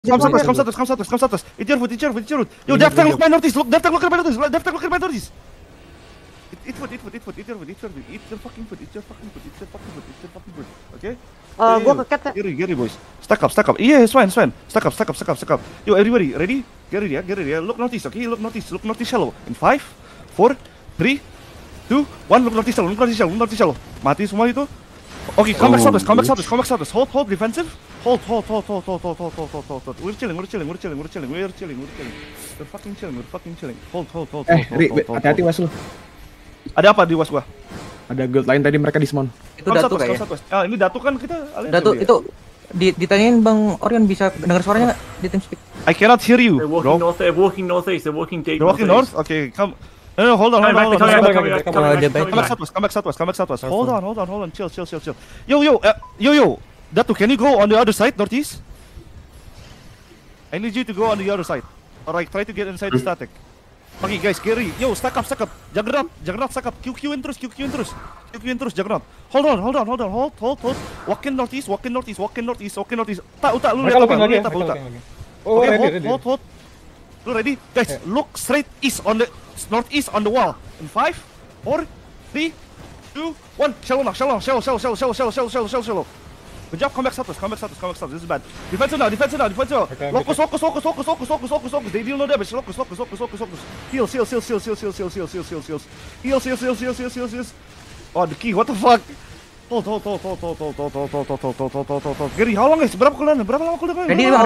Come Satos. It's your foot. Yo, Death Tank, look my northeast. Look at my northeast. Eat food. Eat your fucking food. Okay? Gua ke cat ya. Gary, boys. Stack up. Yeah, it's fine. Stack up. Yo, everybody, ready? Get ready. Look northeast, okay? Look northeast shallow. In 5, 4, 3, 2, 1. Look northeast shallow. Mati semua itu. Okay, come back Southwest. Hold defensive. Hold. We're chilling. We're fucking chilling. Hold. Hati-hati was lu. Ada apa di was gua? Ada gold lain tadi mereka dismount. Itu Datu kayaknya. Ah, ini Datu kan kita Datu itu ditanyain Bang Orion bisa dengar suaranya nggak di TeamSpeak? I cannot hear you. They're walking northeast. They're walking deep. They're walking north? Okay, come. No, hold on. Come back southwest. Hold on. Chill. Yo. Datu, can you go on the other side, northeast? I need you to go on the other side. Alright, try to get inside the static. Okay, guys, Gary. Yo, stack up. Juggernaut, stack up. QQ in terus. Juggernaut. Hold on. Walk in northeast. Tak, lu lihat apa? Okay, hold. Lu ready? Guys, look straight east on the northeast on the wall. In 5, 4, 3, 2, 1. Shallow. Good job, come back southwest. This is bad. Defensive now. Locus. They deal no damage. Locus. Heals. Oh, the key, what the fuck? Hold. Gary, how long guys? Berapa lama cooldown?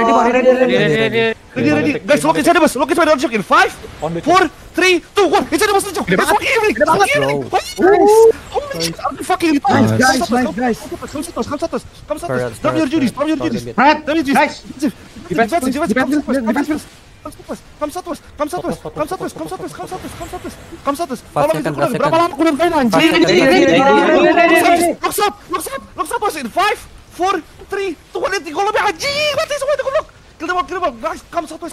Ready. Guys, look inside the bus. In 5, 4, 3, 2, 1. Inside the bus. It's fucking holy shit, I'm fucking Guys. Come Satos. Drop your duties. Defensive. Come Satos. Berapa lama cooldown kalian anjing? Look up. In 5, 4, 3, 2, 1. Kalau lebih anjing, mati semua itu goblok. Kill them all. Guys, come Satos.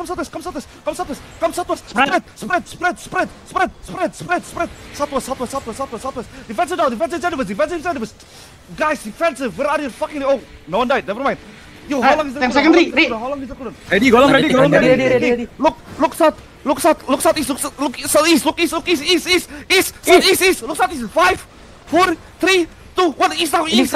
Spread. Defensive inside the bus. Guys, defensive. Where are you fucking? Oh, no one died. Never mind. Yo, how long is the cooldown? Ready, golong ready. Look south. Look southeast. Look southeast. Look southeast. 5, 4, 3, 2, 1. East now. East.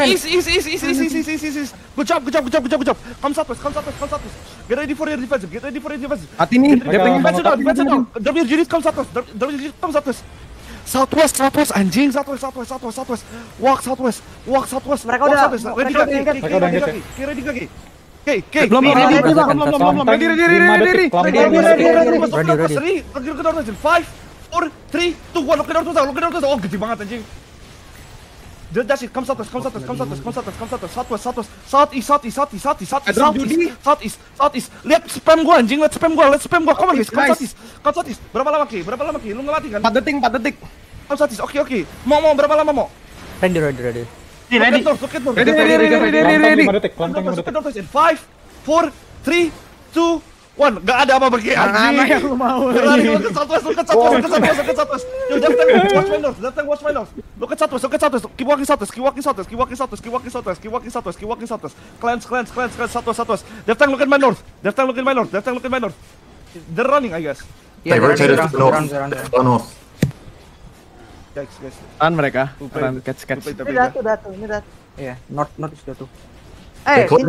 Good job. Come southwest. Get ready for your defensive. Hati nih. Defensive now. Drop your unit. Come southwest. Southwest, anjing. Southwest. Walk southwest. Mereka udah Ready kaki. Oke. Belum. Ready. 5, 4, 3, 2, 1. Look at North. Oh, gede banget anjing. That's it. Come southwest. Southeast. Lihat spam gua anjing. Let's spam gua. Come on guys. Come southeast. Berapa lama ki? Lu ngelatih kan? 4 detik. Come southeast. Oke. Mau berapa lama mau? Ready. Ready. Look at North. Ready. Look at North. In 5, 4, 3, 2, 1. Gak ada apa-apa ki anjing. Mana yang lu mau? Look at Southwest. Yo, Death Tank, watch my north. Look at Southwest. Keep walking Southwest. Cleanse. Southwest. Death Tank, look at my north. They're running, I guess. They rotated to the north. Guys. Tahan mereka. Catch. Ini Datu. Iya, north is Datu. Datu.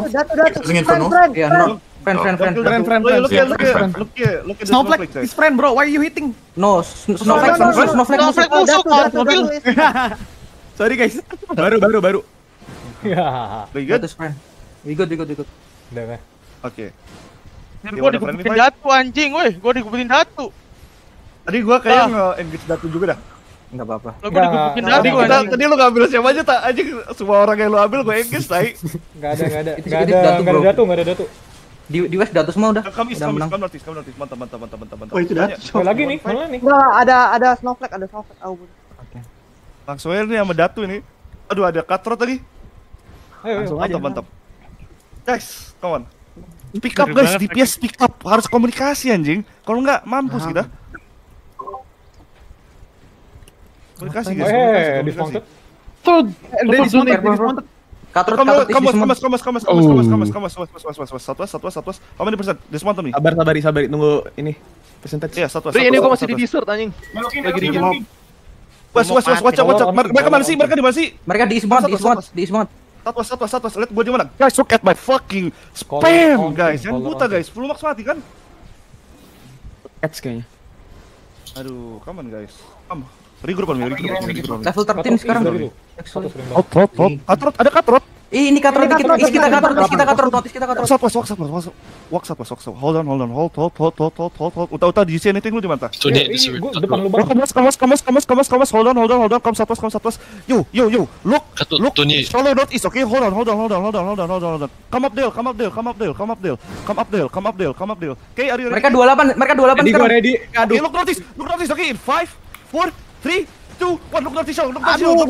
Iya, friend. Look at Snowflake is friend bro. Why are you hitting? No, Snowflake Datu. Sorry guys. Baru. We good? Datu's friend. We good. Udah, Oke. Gua dikubutin Datu anjing, woi. Gua dikubutin Datu. Tadi gua kayak nge-engage Datu juga dah. Enggak apa-apa. Lo gua dikubutin Datu anjing. Tadi lu ngambil siapa aja tak? Anjing semua orang yang lu ambil gua engage tai. Nggak ada Datu. Di West Datu semua udah. Kami menang. notice. Mantap. Oh, itu Datu. Mana lagi nih? Enggak, ada snowflake. Oke. Langsung aja nih sama Datu ini. Aduh, ada cutthroat tadi. Ayo. Mantap. Guys, come on. Speak up guys, DPS speak up. Harus komunikasi anjing. Kalau enggak mampus kita. Komunikasi guys. Dismounted. Dismounted. Katrot, Come katrot is west, semua. Southwest. How many percent? This one to me. Sabar, tunggu ini percentage. Iya, southwest. Ini gua masih di dessert anjing. Lagi di West, watch out. Mereka mana sih? Mereka di mana sih? Mereka di east banget. Southwest. Lihat gua di mana? Guys, look at my fucking spam, guys. Yang buta, guys. Full max mati kan? Catch kayaknya. Aduh, come on, guys. Regroup on me. Level 13 sekarang. Katrot, ada katrot. Ini katrot dikit. Is kita katrot. Southwest. Hold on. Uta, do you see anything lu di mana? Gua depan lu bang. Come, hold on. Come southwest. Yo. Look. Follow northeast, okay? Hold on. Come up Dale. Okay, are you ready? Mereka 28 Jadi gua sekarang. ready. Okay, Aduh. look northeast, okay? In 5, 4, 3, 2, 1. Look northeast, show.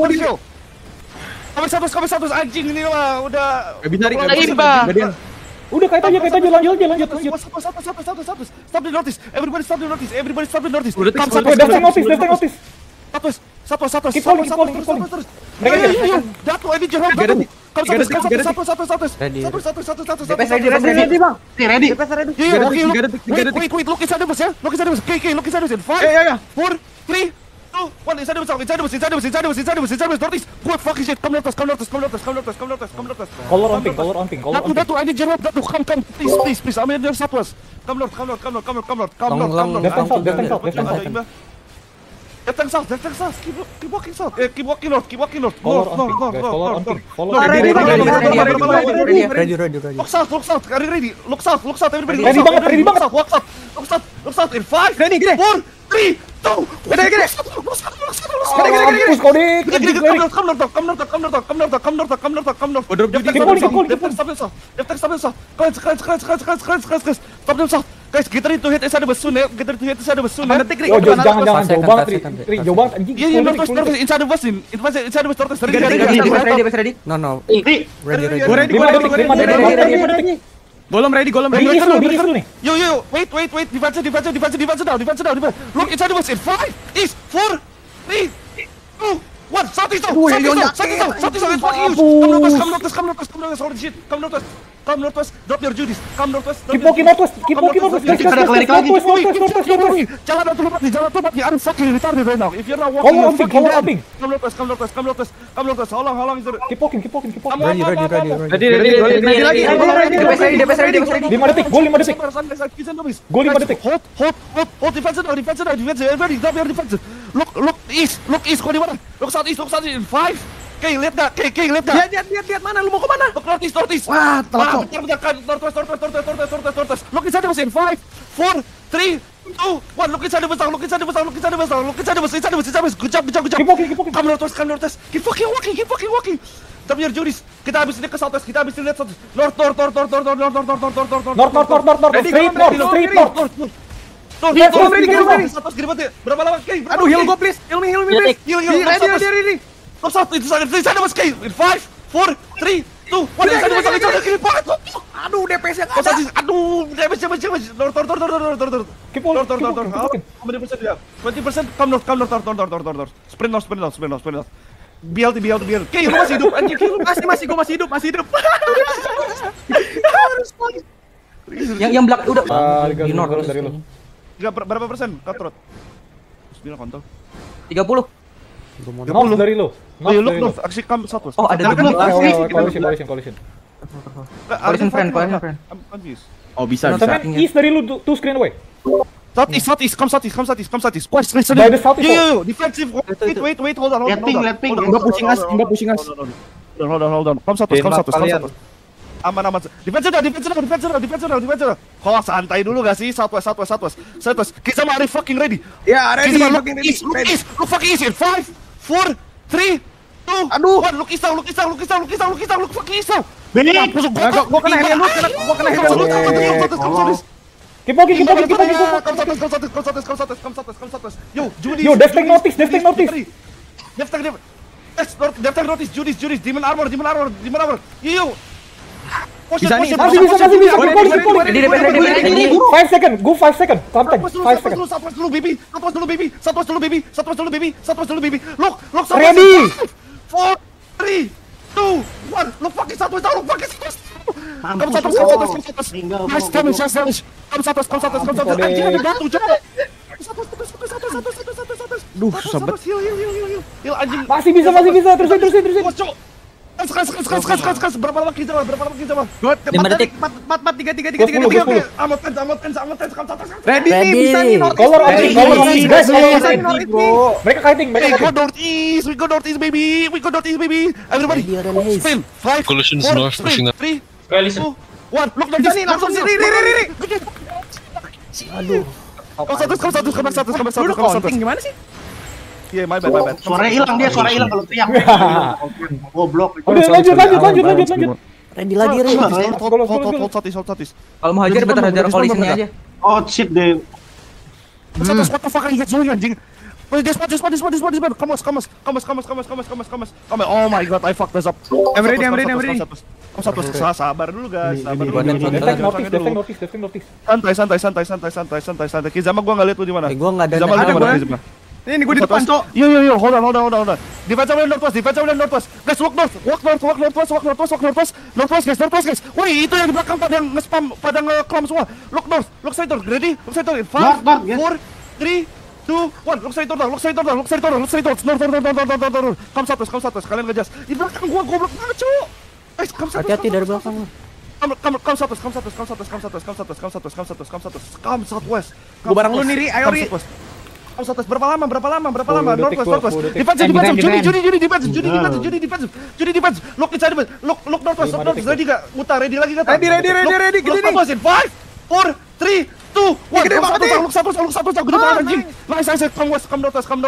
Come southwest, anjing ini lah, udah. Gak bisa, Gadian. Udah kait aja lanjut. Stop the notice. Everybody stop the notice. Udah, Come Destek notice. Southwest. Keep calling. Yo. Datu, I need your help. Ready. Come southwest. DPS ready bang. Ready. Yeah, okay, wait, look inside the bus, yeah? Look inside the bus. Okay, look inside the bus in 5, Yeah. 4, 3, 2, 1. Inside the bus. Northeast. What fucking shit? Come north. Color on pink. Datu, I need your help. Datu, come. Please. I'm in the southwest. Come north. Left and south. Keep walking south. Keep walking north. Color on pink, guys. Color on pink. Follow Ready. Look south. Are you ready? Look south. Everybody. Ready banget. Walk south. In 5, Ready, gini. 4, 3, 2. Gini. Come north. Gua drop duty. Stop them south. Guys, get ready to hit inside the bus soon, Detik, Ri. Jangan jauh banget, Ri. Jauh banget anjing. Yeah, north, inside the bus. Inside the bus, north. DPS ready. No. Gua ready. 5 detik. Golem ready. Di dulu nih. Yo, wait. Defense down. Look inside the bus in 5, 4, 3, 2, 1. Southeast. Come northwest. Drop your Judies. Come northwest. Keep walking northwest. Guys. Jalan mati. I'm fucking retarded right now. If you're not walking, you're fucking dead. Come northwest. How long is it? Keep walking. Ready. DPS ready. 5 detik. Go 5 detik. Hold defensive. Everybody, drop your defensive. Look east. Kau di mana? Look southeast. In 5. Kay, lihat gak? Lihat mana? Lu mau ke mana? Look northeast. Wah, telat. Bentar. Northwest. Look inside the bus in 5, 4, 3, 2, 1. Look inside the bus. Good job. Keep walking. Come northwest. Keep fucking walking. Drop your Judies. Kita habis ini ke southwest. North. Straight north. Ready. Southwest gede banget ya. Berapa lama? Kay, Aduh, heal gua please. Heal me please. Heal. Ready. Look south. Inside the bus, Kay. In 5, 4, 3, 2, 1. Inside the bus. Kiri banget. Aduh, DPS-nya enggak ada. Aduh, damage. North. Keep walking. How many percent ya? 20%. Come north. Sprint north. BLT. Kay, lu masih hidup anjing. Gua masih hidup. Yang belakang udah di north dari lu. Berapa persen? Katrot. Bismillah kontol. 30. North dari lu. Look north. Aksi come southwest. Oh, ada Collision. Collision friend. I'm confused. Oh, bisa. Temen east dari lu 2 screen away. Southeast. Come southeast. Listen. By the southeast. Yo. Defensive. Wait. Hold on. Enggak pushing us. Hold on. Come southwest. Aman. Defense dah. Kau santai dulu gak sih? Southwest. Kita mari fucking ready. Ya, ready. Look fucking east in 5, 4, 3, 2, Aduh. 1. Look east out. Fucking east out. Gua kena heal lu. Keep walking. Come southwest. Yo, destek notice. Defter notice. Judies. Demon armor. Yo. Bisa. Ready. 5 second. Go 5 second. Contact. 5 second. Southwest dulu, baby. Look. Ready. 4, 3, 2, one. Look fucking Southwest down. Look fucking Southwest. Come Southwest. Nice damage, nice damage. Come Southwest. Anjing ada batu, coba. Duh, susah banget. Heal anjing. Masih bisa. Terusin. Bos, cok. Kas. Berapa lama kita coba? 5 detik. 4, 3. Amat tense. Come Southwest. Ready nih, bisa nih North. Color anjing, guys. Bro. Mereka kiting. Hey, we go northeast, baby. Everybody, spin. 5, 4, 3, 2, 1. Look northeast. Nih, langsung Riri. Aduh. Come Southwest. Lu udah counting gimana sih? Yeah, my bad. Suara hilang kalau teriak. Goblok. Udah lanjut. Ready lagi, Ren. Hold Southeast. Kalau mau hajar bentar hajar collisionnya aja. Oh shit deh. Southeast, what the fuck are you guys doing, anjing? This one. Come on. Oh my god, I fucked this up. I'm ready. Come Southwest, sabar dulu guys. Defend notice. Santai. Kizama gua enggak lihat lu di mana. Gua enggak ada. Kizama lu di mana, Kizama? Ini gua di depan, Cok. Yo, hold on. Defense over northwest. Guys, walk northwest, guys. Woi, itu yang di belakang pada nge-spam, pada nge-clam semua. Look north, look side door. Ready? Look side door in 5, 4, 3, 2, 1. Look side door. North. Come southwest. Kalian ngejas. Di belakang gua goblok banget, Cuk. Guys, come southwest. Hati-hati dari belakang. Come southwest. Gua bareng lu nih, Ri. Ayo, Ri. Come southwest. Berapa lama? Northwest. 10 detik. Defense. Judi defense. Look inside defense. Look northwest. Ready gak? Mutar, ready lagi gak? Ready. Look southwest in 5, 4, 3, 2, 1. Gede banget nih. Look southwest. Gede banget anjing. Nice. Come west. Come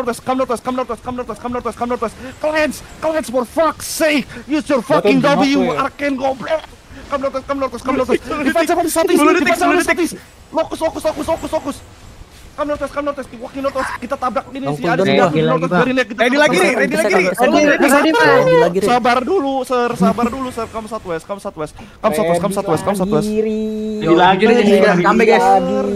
northwest. Cleanse for fuck's sake. Use your fucking W. Arcane goblok. Come northwest. Defense on the southeast. Fokus. Come northwest. Walking northwest. Kita tabrak ini si ada di Ready lagi. Sabar dulu, sir. Come southwest. Lagi. Comeback, guys.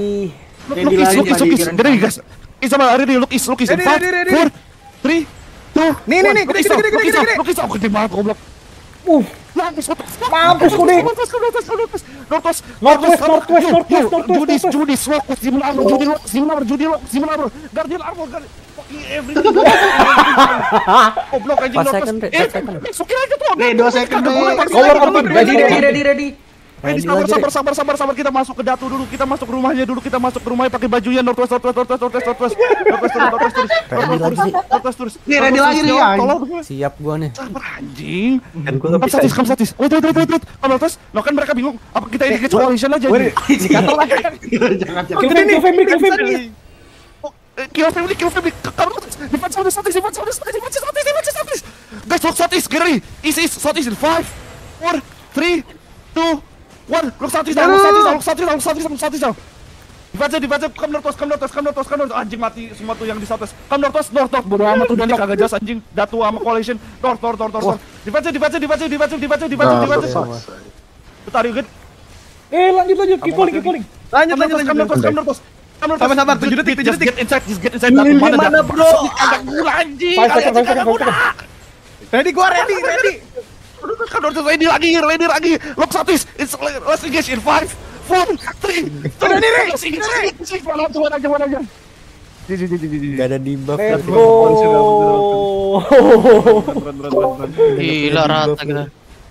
Look guys. It's about ready. Look is. 5, 4, 3, 2. Nih, gede. Look is. Gede banget goblok. Mampus kau deh. Northwest. Judis. Judi lock. Guardian armor. Fucking everything. Goblok anjing Northwest. Sukin aja tuh. 2 second. Color open. Ready. Sabar. Kita masuk ke Datu dulu. Kita masuk ke rumahnya pakai bajunya Northwest. Terus. Nih, ready lagi nih. Siap gua nih. Sabar anjing. Come satis. Wait. Come Northwest. Lo kan mereka bingung. Apa kita ini coalition aja? Kill family. Kill family. Defense on the southeast. Guys, look southeast. Get ready. East. Southeast in 5, 4, 3, 2, 1. Look southeast down. Dibaca. Come northwest. Anjing mati semua tuh yang di southwest. Come northwest. Bodo amat tuh dan kagak jelas anjing. Datu sama coalition. North. Dibaca. Bentar, you good? Lanjut. Keep calling. Lanjut. Come northwest. Sabar, 7 detik. Just get inside. Datu mana, bro? Agak gula anjing. 5 seconds. Ready. Come northwest. Ready lagi. Look southeast. Let's engage in 5, 4, 3. Tuan aja. Gak ada di buff. Let's go. Gila rata kita.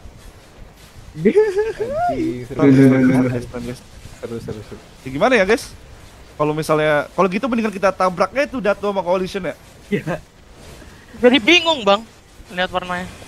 Seru. Gimana ya guys? Kalau gitu mendingan kita tabraknya itu Datu sama coalition ya. Jadi bingung bang, lihat warnanya.